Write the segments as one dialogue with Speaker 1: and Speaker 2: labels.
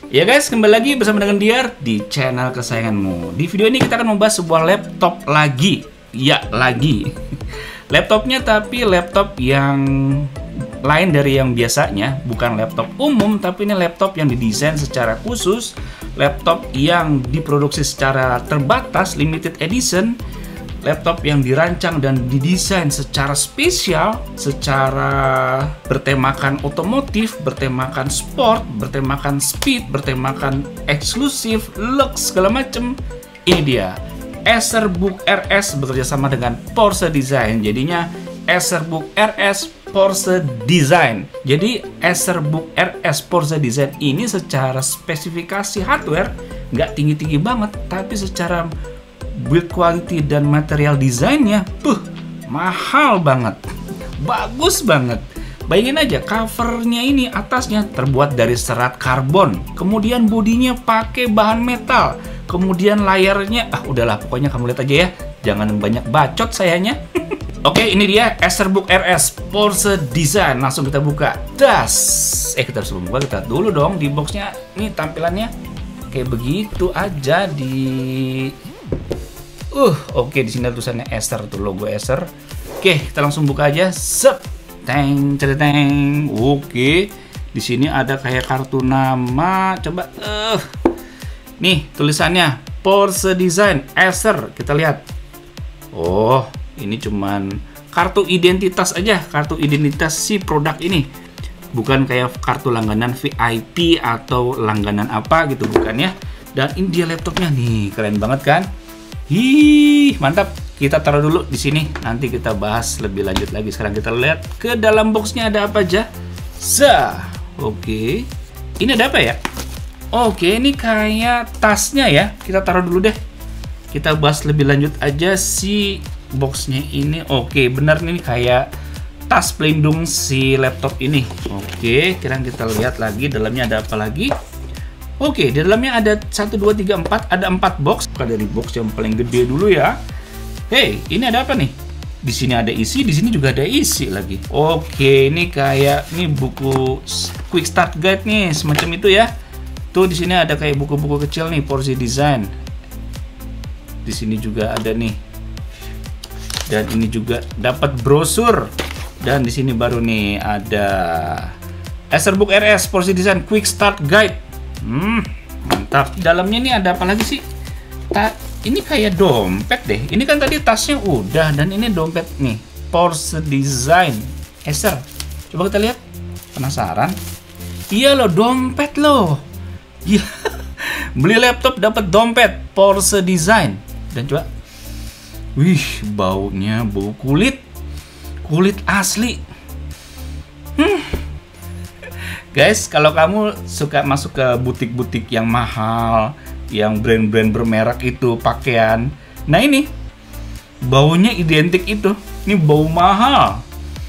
Speaker 1: Ya guys, kembali lagi bersama dengan Diar di channel kesayanganmu. Di video ini kita akan membahas sebuah laptop lagi. Ya, lagi. Laptopnya tapi laptop yang lain dari yang biasanya. Bukan laptop umum, tapi ini laptop yang didesain secara khusus. Laptop yang diproduksi secara terbatas, limited edition. Laptop yang dirancang dan didesain secara spesial, secara bertemakan otomotif, bertemakan sport, bertemakan speed, bertemakan eksklusif, lux, segala macem. Ini dia, Acerbook RS bekerja sama dengan Porsche Design. Jadinya Acerbook RS Porsche Design. Jadi Acerbook RS Porsche Design ini secara spesifikasi hardware nggak tinggi-tinggi banget, tapi secara build quality dan material desainnya, mahal banget, bagus banget. Bayangin aja, covernya ini atasnya terbuat dari serat karbon, kemudian bodinya pakai bahan metal, kemudian layarnya, udahlah pokoknya kamu lihat aja ya, jangan banyak bacot sayanya. Oke, ini dia Acerbook RS Porsche Design. Langsung kita buka. Kita harus buka, kita dulu dong di boxnya. Nih tampilannya kayak begitu aja di. Oke, di sini ada tulisannya Acer, tuh logo Acer. Oke, kita langsung buka aja. Teng. Oke, di sini ada kayak kartu nama. Coba, nih tulisannya Porsche Design Acer. Kita lihat. Oh, ini cuman kartu identitas aja, kartu identitas si produk ini. Bukan kayak kartu langganan VIP atau langganan apa gitu, bukan ya. Dan ini dia laptopnya nih, keren banget kan? Mantap. Kita taruh dulu di sini. Nanti kita bahas lebih lanjut lagi. Sekarang kita lihat ke dalam boxnya ada apa aja. Oke. Ini ada apa ya? Oke, ini kayak tasnya ya. Kita taruh dulu deh. Kita bahas lebih lanjut aja si boxnya ini. Oke, benar ini kayak tas pelindung si laptop ini. Oke, sekarang kita lihat lagi dalamnya ada apa lagi. Oke, di dalamnya ada 1, 2, 3, 4, ada 4 box. Buka dari box yang paling gede dulu ya. Hey, ini ada apa nih? Di sini ada isi, di sini juga ada isi lagi. Oke, ini kayak nih buku quick start guide nih, semacam itu ya. Tuh di sini ada kayak buku-buku kecil nih, Porsche Design. Di sini juga ada nih. Dan ini juga dapat brosur. Dan di sini baru nih ada Acerbook RS Porsche Design Quick Start Guide. Mantap. Dalamnya ini ada apa lagi sih? Ini kayak dompet deh. Ini kan tadi tasnya udah, dan ini dompet nih. Porsche Design Acer. Coba kita lihat. Penasaran? Iya loh, dompet loh. Iya. Beli laptop dapat dompet Porsche Design. Dan coba. Wih, baunya bau kulit. Kulit asli. Guys, kalau kamu suka masuk ke butik-butik yang mahal, yang brand-brand bermerek itu pakaian, nah ini baunya identik itu. Ini bau mahal.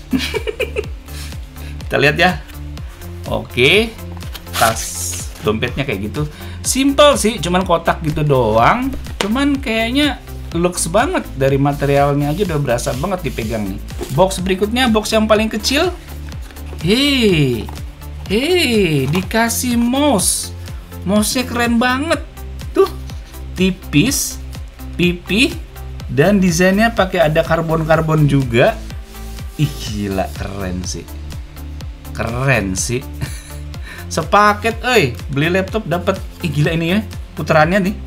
Speaker 1: Kita lihat ya. Oke, tas dompetnya kayak gitu. Simple sih, cuman kotak gitu doang. Cuman kayaknya looks banget, dari materialnya aja udah berasa banget dipegang nih. Box berikutnya, box yang paling kecil. Dikasih mouse. Mouse-nya keren banget. Tuh, tipis, pipih, dan desainnya pakai ada karbon-karbon juga. Gila, keren sih. Keren sih. Sepaket, beli laptop dapat. Gila ini ya, putarannya nih.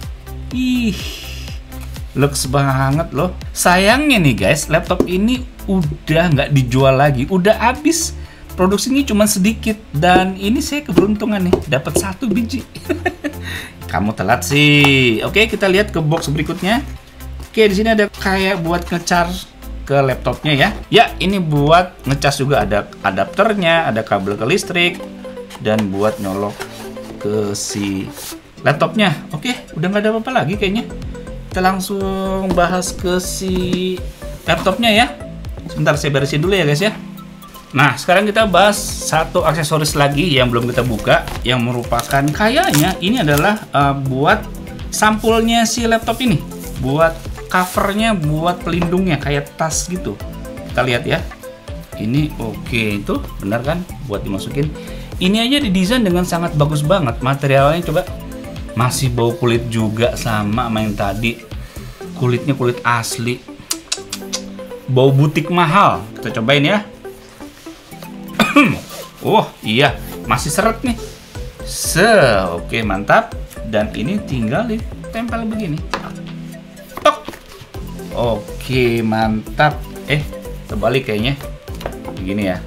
Speaker 1: Lux banget loh. Sayangnya nih guys, laptop ini udah nggak dijual lagi, udah habis. Produksinya cuma sedikit, dan ini saya keberuntungan nih, dapat 1 biji. Kamu telat sih. Oke, kita lihat ke box berikutnya. Oke, di sini ada kayak buat ngecharge ke laptopnya ya. Ya, ini buat ngecas juga, ada adapternya, ada kabel ke listrik, dan buat nyolok ke si laptopnya. Oke, udah nggak ada apa-apa lagi kayaknya. Kita langsung bahas ke si laptopnya ya. Sebentar, saya beresin dulu ya guys ya. Nah, sekarang kita bahas satu aksesoris lagi yang belum kita buka, yang merupakan kayaknya ini adalah buat sampulnya si laptop ini, buat covernya, buat pelindungnya kayak tas gitu. Kita lihat ya. Ini oke, itu benar kan buat dimasukin. Ini aja didesain dengan sangat bagus banget. Materialnya coba masih bau kulit juga sama main tadi. Kulitnya kulit asli. Bau butik mahal. Kita cobain ya. Oh iya, masih seret nih. Oke, mantap. Dan ini tinggal ditempel begini. Tok. Oke, mantap. Terbalik kayaknya. Begini ya.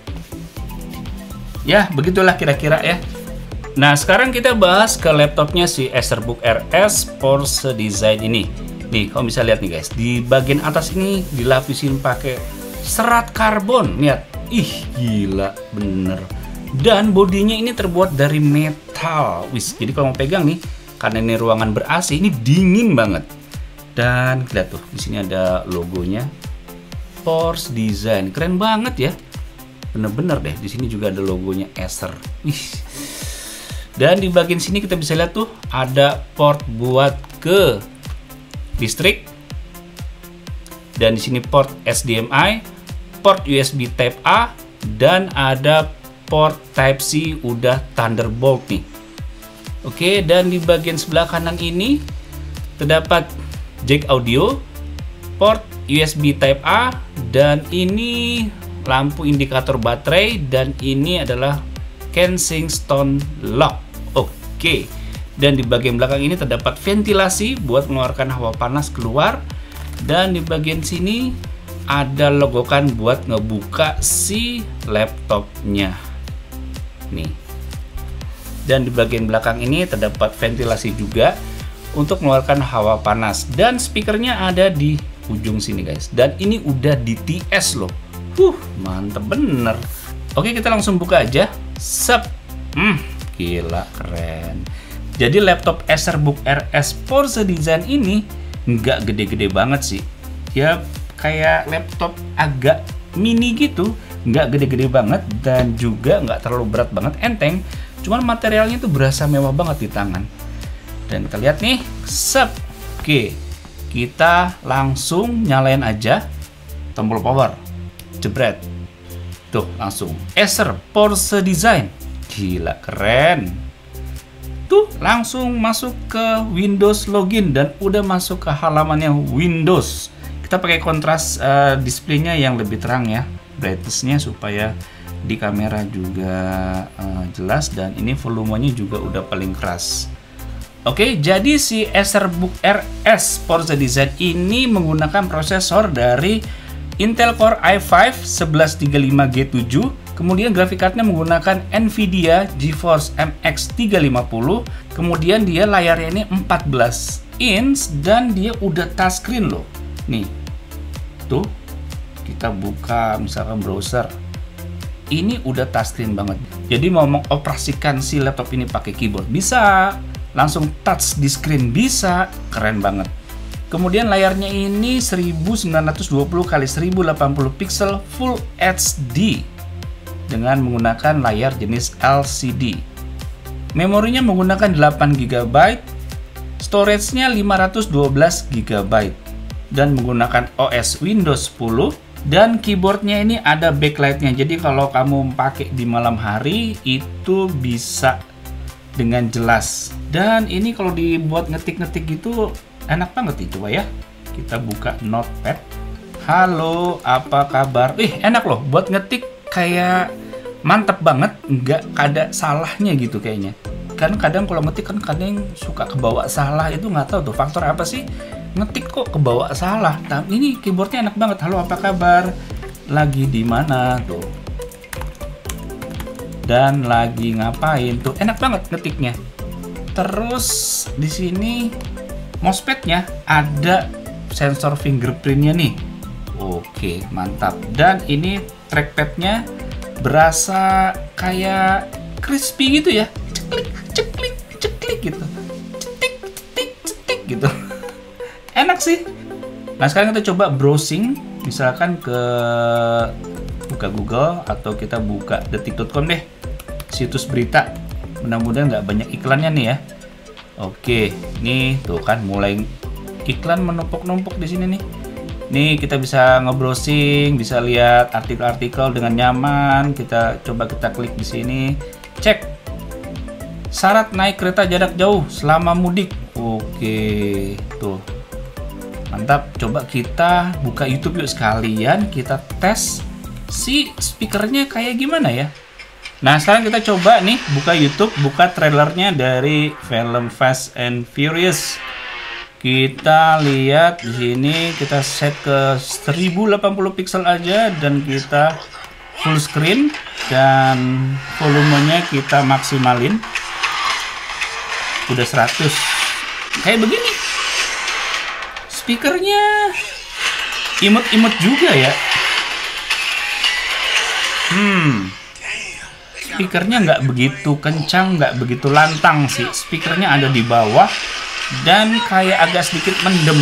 Speaker 1: Ya, begitulah kira-kira ya. Nah, sekarang kita bahas ke laptopnya si Acerbook RS Porsche Design ini. Nih, kamu bisa lihat nih guys, di bagian atas ini dilapisin pakai serat karbon. Lihat. Ih, gila bener. Dan bodinya ini terbuat dari metal. Wis, jadi kalau mau pegang nih, karena ini ruangan ber-AC, ini dingin banget. Dan lihat tuh, di sini ada logonya Porsche Design. Keren banget ya. Bener-bener deh, di sini juga ada logonya Acer. Wih. Dan di bagian sini kita bisa lihat tuh ada port buat ke listrik. Dan di sini port HDMI, port USB Type A, dan ada port Type C udah Thunderbolt nih. Oke, dan di bagian sebelah kanan ini terdapat jack audio, port USB Type A, dan ini lampu indikator baterai, dan ini adalah Kensington lock. Oke, dan di bagian belakang ini terdapat ventilasi buat mengeluarkan hawa panas keluar, dan di bagian sini ada logokan buat ngebuka si laptopnya nih. Dan di bagian belakang ini terdapat ventilasi juga untuk mengeluarkan hawa panas, dan speakernya ada di ujung sini guys. Dan ini udah di TS loh. Mantep bener. Oke, kita langsung buka aja. Gila keren. Jadi laptop Acerbook RS Porsche Design ini nggak gede-gede banget sih. Ya kayak laptop agak mini gitu, nggak gede-gede banget dan juga nggak terlalu berat banget, enteng. Cuman materialnya tuh berasa mewah banget di tangan. Dan kita lihat nih, Oke, kita langsung nyalain aja tombol power, jebret. Tuh langsung Acer Porsche Design, gila keren. Tuh langsung masuk ke Windows login dan udah masuk ke halamannya Windows. Kita pakai kontras displaynya yang lebih terang ya, brightness-nya supaya di kamera juga jelas, dan ini volumenya juga udah paling keras. Oke, jadi si Acerbook RS Porsche Design ini menggunakan prosesor dari Intel Core i5 1135G7, kemudian grafik cardnya menggunakan Nvidia GeForce MX 350, kemudian dia layarnya ini 14 inch dan dia udah touchscreen loh. Nih, tuh kita buka misalkan browser, ini udah touchscreen banget. Jadi mau mengoperasikan si laptop ini pakai keyboard bisa, langsung touch di screen bisa, keren banget. Kemudian layarnya ini 1920 x 1080 pixel Full HD dengan menggunakan layar jenis LCD. Memorinya menggunakan 8 GB, storage-nya 512 GB. Dan menggunakan OS Windows 10, dan keyboardnya ini ada backlightnya, jadi kalau kamu pakai di malam hari itu bisa dengan jelas. Dan ini kalau dibuat ngetik-ngetik gitu enak banget nih, coba ya kita buka notepad. Halo, apa kabar? Enak loh buat ngetik, kayak mantep banget, nggak ada salahnya gitu kayaknya. Kan kadang kalau ngetik kan kadang suka kebawa salah, itu nggak tahu tuh faktor apa sih ngetik kok kebawa salah. Nah, ini keyboardnya enak banget. Halo, apa kabar? Lagi di mana tuh? Dan lagi ngapain tuh? Enak banget ngetiknya. Terus di sini mousepadnya ada sensor fingerprintnya nih. Oke, mantap. Dan ini trackpadnya berasa kayak crispy gitu ya. Ceklik, ceklik, ceklik gitu. Cetik, cetik, cetik gitu. Enak sih. Nah, sekarang kita coba browsing, misalkan ke buka Google atau kita buka detik.com deh, situs berita. Mudah-mudahan nggak banyak iklannya nih ya. Oke, nih tuh kan mulai iklan menumpuk-numpuk di sini nih. Nih kita bisa nge-browsing, bisa lihat artikel-artikel dengan nyaman. Kita coba kita klik di sini. Cek. Syarat naik kereta jarak jauh selama mudik. Oke, tuh. Mantap. Coba kita buka YouTube yuk sekalian. Kita tes si speakernya kayak gimana ya. Nah, sekarang kita coba nih buka YouTube, buka trailernya dari film Fast and Furious. Kita lihat di sini, kita set ke 1080 pixel aja dan kita full screen dan volumenya kita maksimalin. Udah 100. Kayak begini. Speakernya imut-imut juga ya. Speakernya nggak begitu kencang, nggak begitu lantang sih. Speakernya ada di bawah dan kayak agak sedikit mendem.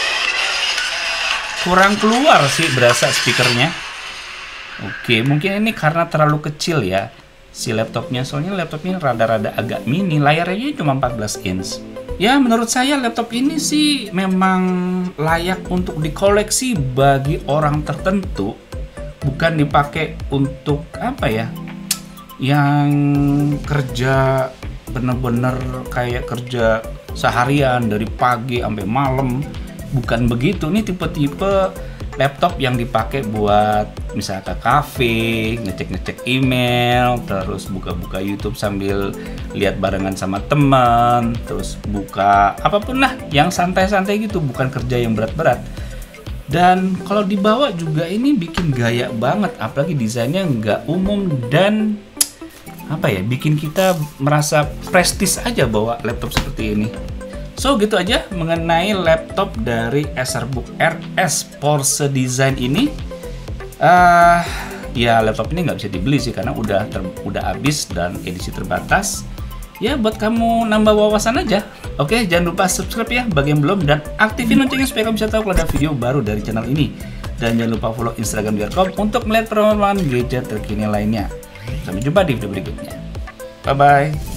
Speaker 1: Kurang keluar sih berasa speakernya. Oke, mungkin ini karena terlalu kecil ya si laptopnya. Soalnya laptopnya rada-rada agak mini, layarnya cuma 14 inch. Ya, menurut saya laptop ini sih memang layak untuk dikoleksi bagi orang tertentu. Bukan dipakai untuk apa ya, yang kerja bener-bener kayak kerja seharian dari pagi sampai malam. Bukan begitu. Ini tipe-tipe laptop yang dipakai buat misalnya ke kafe, ngecek-ngecek email, terus buka-buka YouTube sambil lihat barengan sama teman, terus buka apapun lah yang santai-santai gitu, bukan kerja yang berat-berat. Dan kalau dibawa juga ini bikin gaya banget, apalagi desainnya nggak umum dan apa ya, bikin kita merasa prestis aja bawa laptop seperti ini. So gitu aja mengenai laptop dari Acerbook RS Porsche Design ini. Ya laptop ini nggak bisa dibeli sih karena udah habis dan edisi terbatas. Ya buat kamu nambah wawasan aja. Oke, jangan lupa subscribe ya bagi yang belum dan aktifin loncengnya supaya kamu bisa tahu kalau ada video baru dari channel ini. Dan jangan lupa follow Instagram Biarcom untuk melihat perkembangan gadget terkini lainnya. Sampai jumpa di video berikutnya. Bye bye.